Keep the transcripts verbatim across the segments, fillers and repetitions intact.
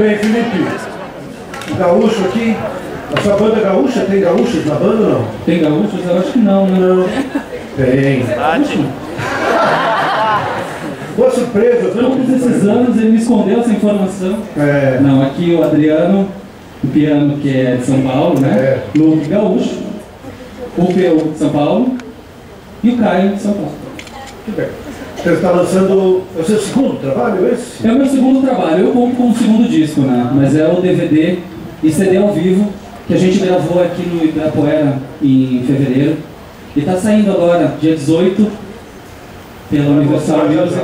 bem, Felipe. O gaúcho aqui. A sua banda gaúcha tem gaúchos na banda ou não? Tem gaúchos? Eu acho que não, né? Não. Tem. Boa surpresa. Todos esses anos ele me escondeu essa informação. É. Não, aqui o Adriano, o piano que é de São Paulo, né? É. Luke gaúcho. O Peu de São Paulo. E o Caio de São Paulo. Que bem. Você está lançando... É o seu segundo trabalho esse? É o meu segundo trabalho. Eu conto com o segundo disco, né? Mas é o D V D e C D ao vivo que a gente gravou aqui no Ibirapuera em fevereiro. E está saindo agora, dia dezoito, pela Universal Music.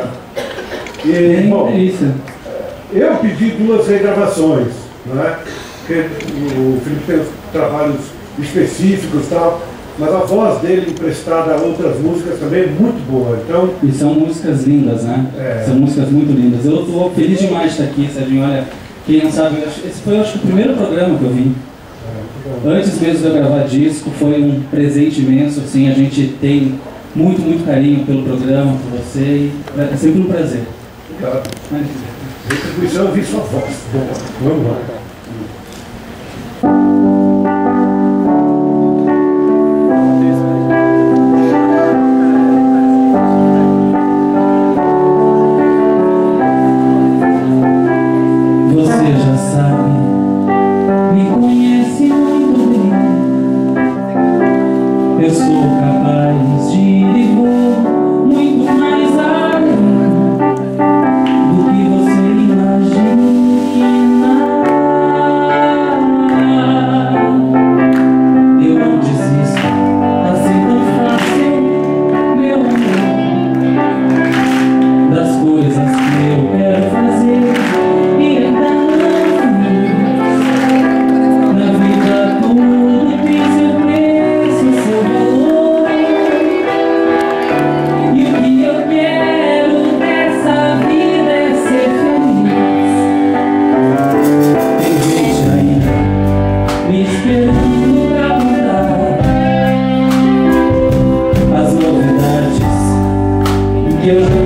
E, bom, é isso. Eu pedi duas regravações, não é? Porque o Felipe tem trabalhos específicos e tal, mas a voz dele emprestada a outras músicas também é muito boa. Então... E são músicas lindas, né? É. São músicas muito lindas. Eu estou feliz demais de estar aqui, Serginho. Olha, quem não sabe, esse foi, acho que, o primeiro programa que eu vim. É, Antes mesmo de eu gravar disco, foi um presente imenso. Assim, a gente tem muito, muito carinho pelo programa, por você. E é sempre um prazer. Obrigado. Retribuição, eu vi sua voz. Boa. Vamos lá. Que eu